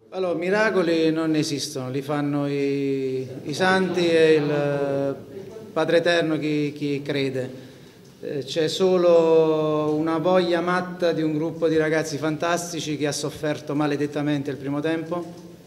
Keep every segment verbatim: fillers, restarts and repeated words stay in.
Allora, miracoli non esistono, li fanno i, i santi e il Padre Eterno, chi, chi crede. Eh, c'è solo una voglia matta di un gruppo di ragazzi fantastici che ha sofferto maledettamente il primo tempo,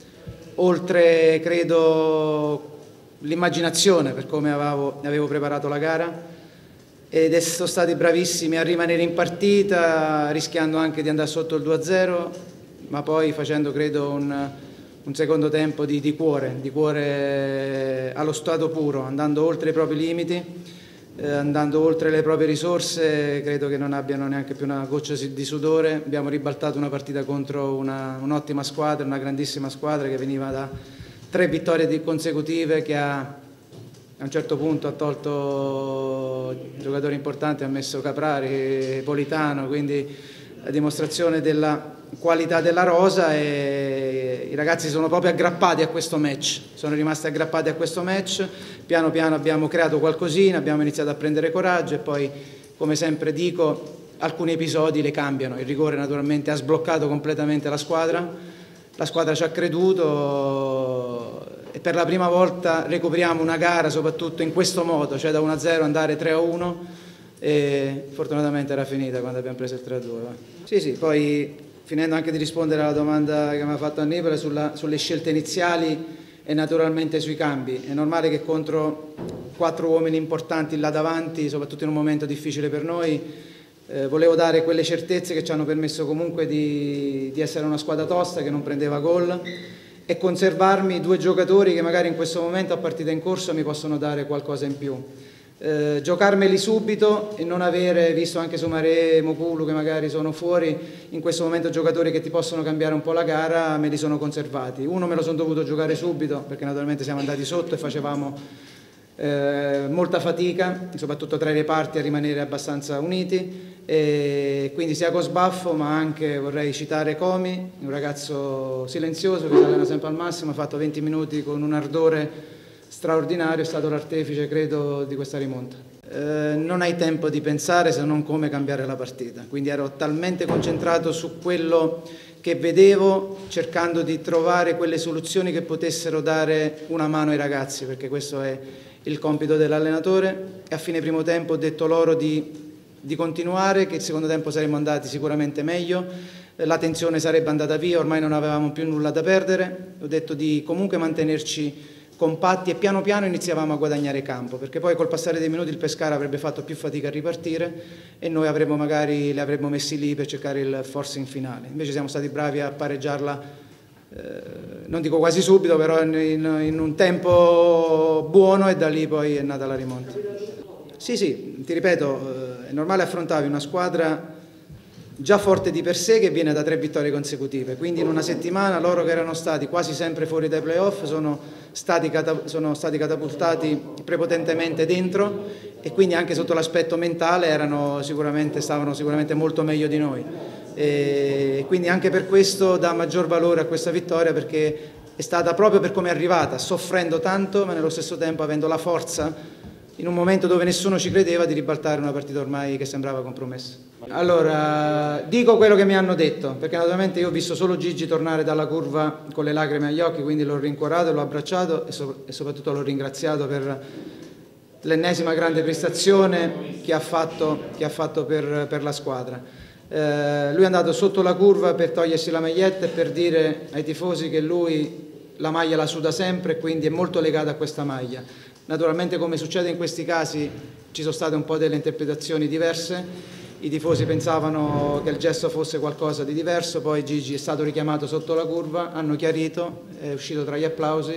oltre, credo, l'immaginazione per come avevo, avevo preparato la gara, ed sono stati bravissimi a rimanere in partita, rischiando anche di andare sotto il due a zero, ma poi facendo, credo, un, un secondo tempo di, di cuore, di cuore allo stato puro, andando oltre i propri limiti, eh, andando oltre le proprie risorse. Credo che non abbiano neanche più una goccia di sudore. Abbiamo ribaltato una partita contro un'ottima squadra, una grandissima squadra che veniva da tre vittorie consecutive, che ha, a un certo punto ha tolto giocatori importanti, ha messo Caprari, Politano, quindi la dimostrazione della qualità della rosa, e i ragazzi sono proprio aggrappati a questo match, sono rimasti aggrappati a questo match. Piano piano abbiamo creato qualcosina, abbiamo iniziato a prendere coraggio e poi, come sempre dico, alcuni episodi le cambiano. Il rigore naturalmente ha sbloccato completamente la squadra, la squadra ci ha creduto e per la prima volta recuperiamo una gara soprattutto in questo modo, cioè da uno a zero andare tre a uno, e fortunatamente era finita quando abbiamo preso il tre a due. Sì, sì, poi finendo anche di rispondere alla domanda che mi ha fatto Annibale sulla, sulle scelte iniziali e naturalmente sui cambi. È normale che contro quattro uomini importanti là davanti, soprattutto in un momento difficile per noi, eh, volevo dare quelle certezze che ci hanno permesso comunque di, di essere una squadra tosta che non prendeva gol, e conservarmi due giocatori che magari in questo momento a partita in corso mi possono dare qualcosa in più. Eh, giocarmeli subito e non avere, visto anche Soumaré e Mokulu che magari sono fuori, in questo momento giocatori che ti possono cambiare un po' la gara, me li sono conservati. Uno me lo sono dovuto giocare subito perché naturalmente siamo andati sotto e facevamo eh, molta fatica, soprattutto tra i reparti, a rimanere abbastanza uniti, e quindi sia con sbaffo, ma anche vorrei citare Comi, un ragazzo silenzioso che si allena sempre al massimo, ha fatto venti minuti con un ardore straordinario, è stato l'artefice, credo, di questa rimonta. Eh, non hai tempo di pensare se non come cambiare la partita, quindi ero talmente concentrato su quello che vedevo, cercando di trovare quelle soluzioni che potessero dare una mano ai ragazzi, perché questo è il compito dell'allenatore. E a fine primo tempo ho detto loro di, di continuare, che il secondo tempo saremmo andati sicuramente meglio, la tensione sarebbe andata via, ormai non avevamo più nulla da perdere. Ho detto di comunque mantenerci compatti e piano piano iniziavamo a guadagnare campo, perché poi col passare dei minuti il Pescara avrebbe fatto più fatica a ripartire e noi avremmo magari li avremmo messi lì per cercare il forcing finale. Invece siamo stati bravi a pareggiarla, eh, non dico quasi subito, però in, in un tempo buono, e da lì poi è nata la rimonta. Sì, sì, ti ripeto, è normale, affrontavi una squadra già forte di per sé che viene da tre vittorie consecutive, quindi in una settimana loro che erano stati quasi sempre fuori dai playoff sono stati, sono stati catapultati prepotentemente dentro, e quindi anche sotto l'aspetto mentale erano sicuramente, stavano sicuramente molto meglio di noi, e quindi anche per questo dà maggior valore a questa vittoria, perché è stata proprio per come è arrivata, soffrendo tanto ma nello stesso tempo avendo la forza, in un momento dove nessuno ci credeva, di ribaltare una partita ormai che sembrava compromessa. Allora, dico quello che mi hanno detto, perché naturalmente io ho visto solo Gigi tornare dalla curva con le lacrime agli occhi, quindi l'ho rincuorato, l'ho abbracciato e, so e soprattutto l'ho ringraziato per l'ennesima grande prestazione che ha fatto, che ha fatto per, per la squadra. Eh, lui è andato sotto la curva per togliersi la maglietta e per dire ai tifosi che lui la maglia la suda sempre e quindi è molto legato a questa maglia. Naturalmente, come succede in questi casi, ci sono state un po' delle interpretazioni diverse, i tifosi pensavano che il gesto fosse qualcosa di diverso, poi Gigi è stato richiamato sotto la curva, hanno chiarito, è uscito tra gli applausi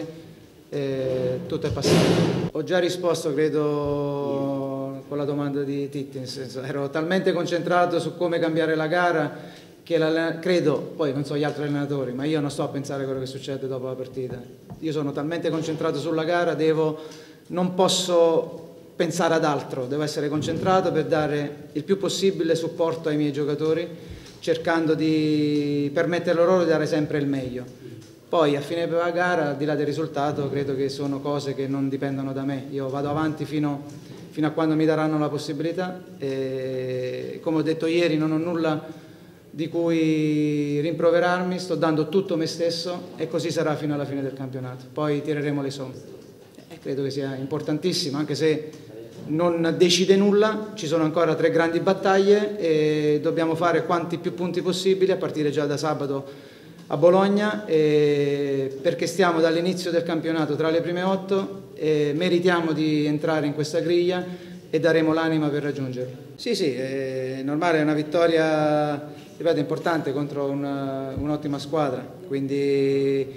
e tutto è passato. Ho già risposto, credo, con la domanda di Titti, nel senso, ero talmente concentrato su come cambiare la gara che la, credo, poi non so gli altri allenatori, ma io non sto a pensare a quello che succede dopo la partita. Io sono talmente concentrato sulla gara, devo, non posso pensare ad altro, devo essere concentrato per dare il più possibile supporto ai miei giocatori, cercando di permettere loro di dare sempre il meglio. Poi a fine della gara, al di là del risultato, credo che sono cose che non dipendono da me. Io vado avanti fino, fino a quando mi daranno la possibilità, e come ho detto ieri non ho nulla di cui rimproverarmi, sto dando tutto me stesso e così sarà fino alla fine del campionato. Poi tireremo le somme. E credo che sia importantissimo, anche se non decide nulla, ci sono ancora tre grandi battaglie e dobbiamo fare quanti più punti possibili a partire già da sabato a Bologna, eh, perché stiamo dall'inizio del campionato tra le prime otto e meritiamo di entrare in questa griglia e daremo l'anima per raggiungerlo. Sì, sì, è normale, è una vittoria, ripeto, importante contro un'ottima squadra, quindi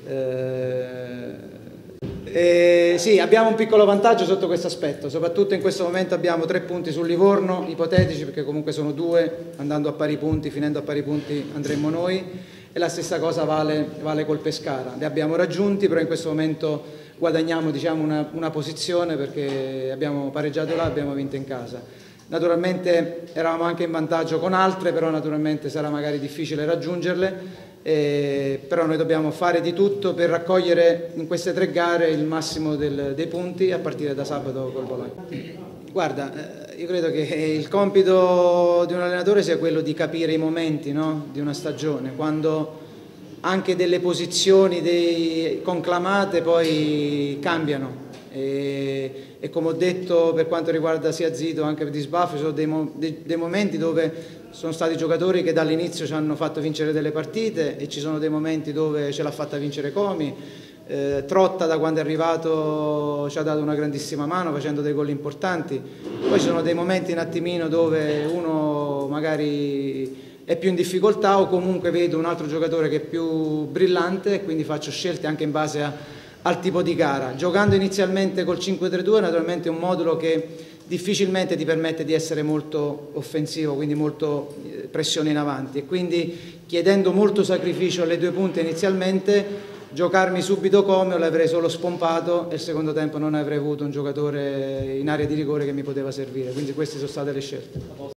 eh, Eh, sì, abbiamo un piccolo vantaggio sotto questo aspetto, soprattutto in questo momento abbiamo tre punti sul Livorno, ipotetici perché comunque sono due, andando a pari punti, finendo a pari punti andremo noi, e la stessa cosa vale, vale col Pescara. Li abbiamo raggiunti, però in questo momento guadagniamo, diciamo, una, una posizione perché abbiamo pareggiato là, abbiamo vinto in casa. Naturalmente eravamo anche in vantaggio con altre, però naturalmente sarà magari difficile raggiungerle. Eh, però noi dobbiamo fare di tutto per raccogliere in queste tre gare il massimo del, dei punti a partire da sabato col Bologna. Guarda, eh, io credo che il compito di un allenatore sia quello di capire i momenti, no? Di una stagione, quando anche delle posizioni dei conclamate poi cambiano. E, e come ho detto per quanto riguarda sia Zito anche per Di Sbaffi, sono dei, dei, dei momenti dove sono stati giocatori che dall'inizio ci hanno fatto vincere delle partite e ci sono dei momenti dove ce l'ha fatta vincere Comi. eh, Trotta da quando è arrivato ci ha dato una grandissima mano facendo dei gol importanti. Poi ci sono dei momenti un attimino dove uno magari è più in difficoltà o comunque vedo un altro giocatore che è più brillante e quindi faccio scelte anche in base a al tipo di gara. Giocando inizialmente col cinque tre due naturalmente è un modulo che difficilmente ti permette di essere molto offensivo, quindi molto pressione in avanti, e quindi chiedendo molto sacrificio alle due punte inizialmente, giocarmi subito come l'avrei solo spompato e il secondo tempo non avrei avuto un giocatore in area di rigore che mi poteva servire, quindi queste sono state le scelte.